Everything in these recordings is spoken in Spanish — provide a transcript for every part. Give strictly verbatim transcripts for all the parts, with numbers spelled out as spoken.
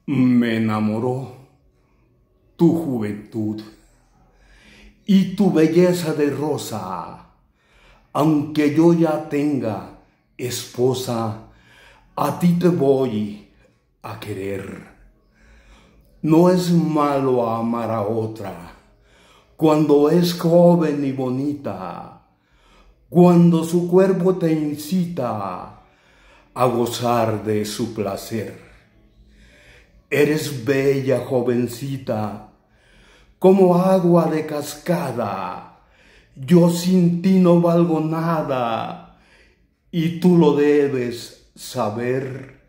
Me enamoró tu juventud y tu belleza de rosa. Aunque yo ya tenga esposa, a ti te voy a querer. No es malo amar a otra cuando es joven y bonita, cuando su cuerpo te incita a gozar de su placer. Eres bella, jovencita, como agua de cascada. Yo sin ti no valgo nada, y tú lo debes saber.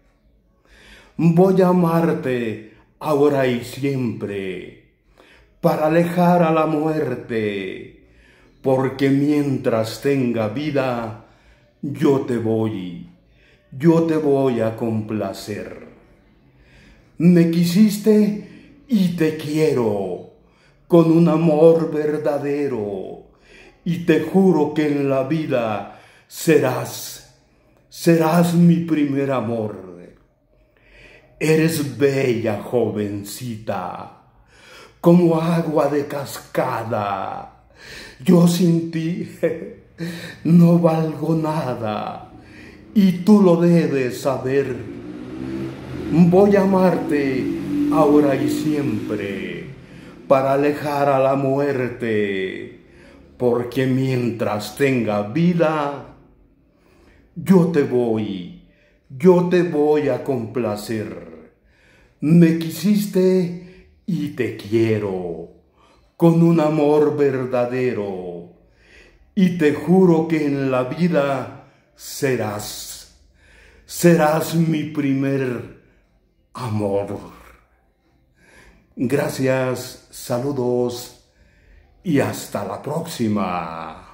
Voy a amarte ahora y siempre, para alejar a la muerte, porque mientras tenga vida, yo te voy, yo te voy a complacer. Me quisiste y te quiero con un amor verdadero, y te juro que en la vida serás, serás mi primer amor. Eres bella, jovencita, como agua de cascada. Yo sin ti no valgo nada, y tú lo debes saber. Voy a amarte ahora y siempre, para alejar a la muerte, porque mientras tenga vida, yo te voy, yo te voy a complacer. Me quisiste y te quiero, con un amor verdadero, y te juro que en la vida serás, serás mi primer amor. Gracias, saludos y hasta la próxima.